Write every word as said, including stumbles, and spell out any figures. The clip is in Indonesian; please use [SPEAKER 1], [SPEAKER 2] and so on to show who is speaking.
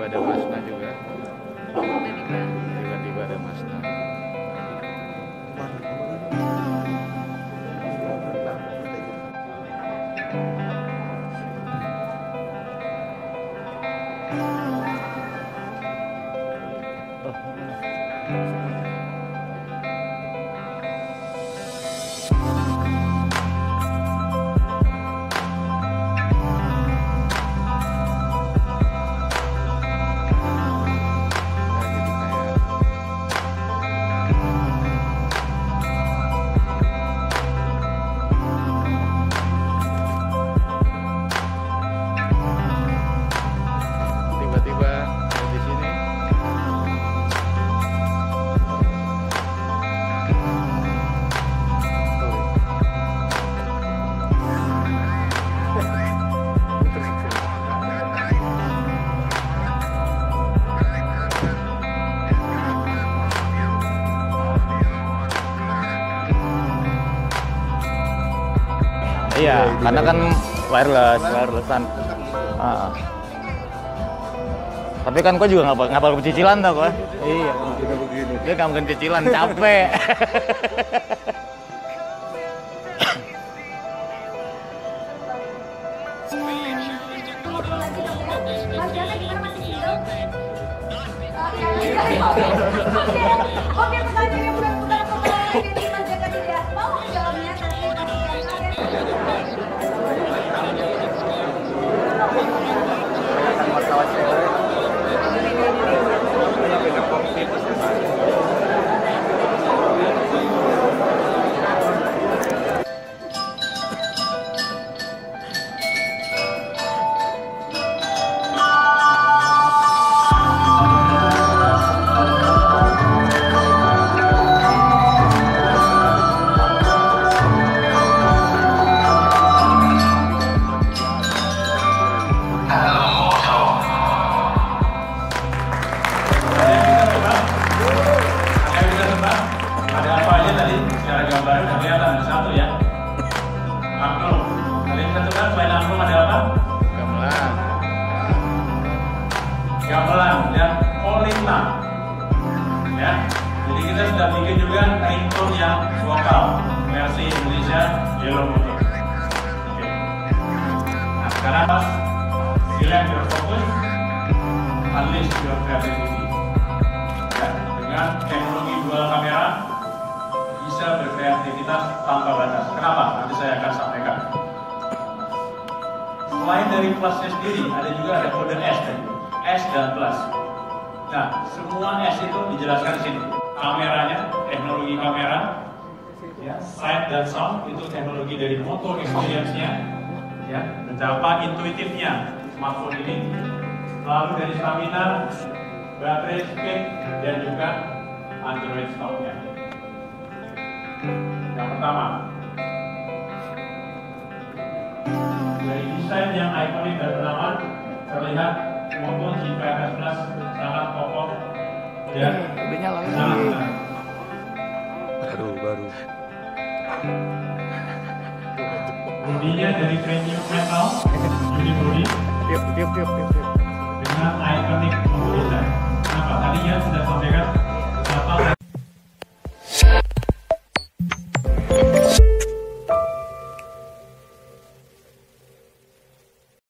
[SPEAKER 1] tiba-tiba ada Mazda juga. Tiba-tiba ada Mazda. Iya, karena kan wireless, wirelessan. Uh. Tapi kan kau juga ngapal ngapal cicilan tau kok.
[SPEAKER 2] Iya, juga begini.
[SPEAKER 1] Dia nggak mungkin cicilan, capek.
[SPEAKER 3] Oke, pertanyaannya bulan-bulan kembali ini Mas Jaka tidak mau menjawabnya nanti
[SPEAKER 4] gamelan dan kolintang ya. Jadi kita sudah bikin juga ringtone yang vokal versi Indonesia Yellow Motor. Oke. Nah sekarang select your focus, unleash your creativity. Ya, dengan teknologi dual kamera bisa berkreativitas tanpa batas. Kenapa? Nanti saya akan sampaikan. Selain dari plusnya sendiri, ada juga ada kode S tadi. S dan plus. Nah, semua S itu dijelaskan di sini. Kameranya, teknologi kamera, ya, sight dan sound itu teknologi dari motor experience-nya, ya, betapa intuitifnya smartphone ini. Lalu dari stamina, baterai speed, dan juga Android stop-nya. Yang pertama, dari desain yang ikonik dan menawan, terlihat Moto G lima S Plus sangat kokoh dan
[SPEAKER 1] udah nyala ya.
[SPEAKER 4] sangat menarik.
[SPEAKER 2] Baru, baru.
[SPEAKER 4] Bodinya dari premium metal, unibody
[SPEAKER 1] Tiup, tiup, tiup, tiup, tiup.
[SPEAKER 4] dengan